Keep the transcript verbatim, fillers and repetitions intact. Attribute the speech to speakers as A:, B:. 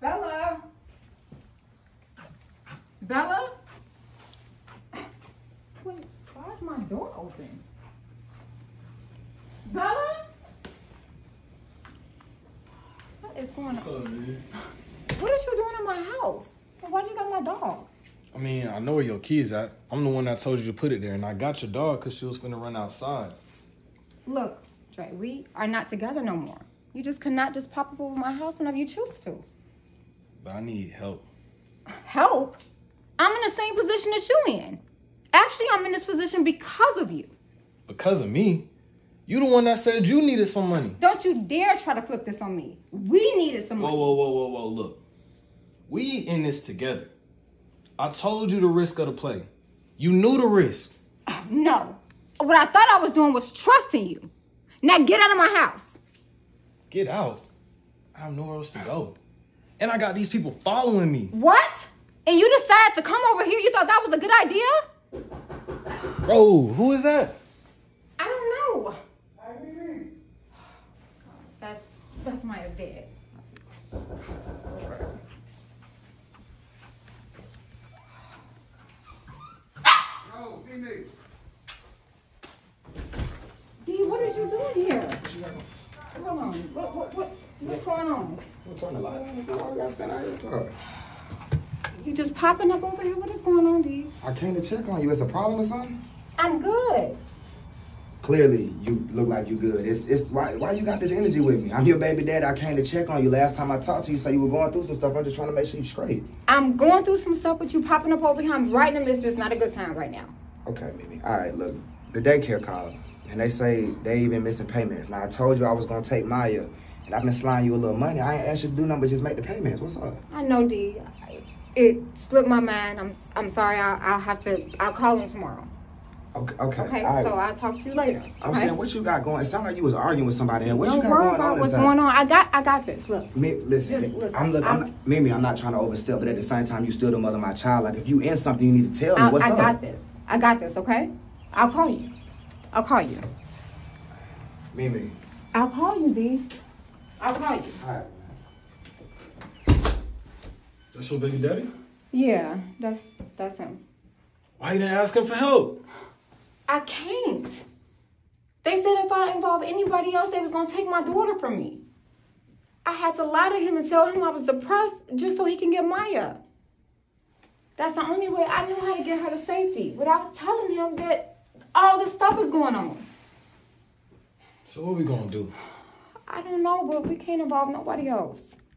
A: Bella? Bella? Wait, why is my door open? Bella? What is going on?
B: What's up, man?
A: What are you doing in my house? Why do you got my dog?
B: I mean, I know where your key is at. I'm the one that told you to put it there, and I got your dog because she was finna run outside.
A: Look, Dre, we are not together no more. You just cannot just pop up over my house whenever you choose to.
B: But I need help.
A: Help? I'm in the same position as you in. Actually, I'm in this position because of you.
B: Because of me? You the one that said you needed some money.
A: Don't you dare try to flip this on me. We needed some money.
B: Whoa, whoa, whoa, whoa, whoa, look. We in this together. I told you the risk of the play. You knew the risk.
A: No. What I thought I was doing was trusting you. Now get out of my house.
B: Get out? I have nowhere else to go. And I got these people following me.
A: What? And you decided to come over here? You thought that was a good idea?
B: Bro, who is that?
A: I don't know. That's, that's Myah's dad. D, what did you do here? Hold on. What, what, what, what's going on?
C: What's on the line? So why we gotta stand out here talking?
A: You just popping up over here? What is going on, D?
C: I came to check on you. Is a problem or something?
A: I'm good.
C: Clearly, you look like you good. It's it's why why you got this energy with me? I'm your baby daddy. I came to check on you. Last time I talked to you, so you were going through some stuff. I'm just trying to make sure you're straight.
A: I'm going through some stuff with you popping up over here. I'm right in the midst. It's not a good time right now.
C: Okay, Mimi. All right, look. The daycare called, and they say they been missing payments. Now, I told you I was going to take Myah, and I've been sliding you a little money. I ain't asked you to do nothing but just make the payments. What's up?
A: I know, D. I, it slipped my mind. I'm I'm sorry. I'll, I'll have to, I'll call him tomorrow.
C: Okay, okay.
A: Okay,
C: all right.
A: so I'll talk to you later.
C: I'm
A: okay?
C: saying, what you got going? It sounded like you was arguing with somebody. And what
A: Don't
C: you got
A: worry
C: going
A: about
C: on
A: what's
C: inside?
A: going on. I got, I got this. Look.
C: Me, listen,
A: Just listen.
C: I'm look. I'm,
A: I'm-
C: Mimi, I'm not trying to overstep, but at the same time, you still the mother of my child. Like, if you in something, you need to tell me.
A: I,
C: What's
A: I
C: up?
A: got this. I got this. Okay. I'll call you. I'll call you.
C: Mimi.
A: I'll call you, D. I'll call you.
C: All right.
B: That's your baby daddy?
A: Yeah, that's that's him.
B: Why you didn't ask him for help?
A: I can't. They said if I involved anybody else, they was gonna take my daughter from me. I had to lie to him and tell him I was depressed just so he can get Myah. That's the only way I knew how to get her to safety without telling him that all this stuff is going on.
B: So what we gonna do?
A: I don't know, but we can't involve nobody else.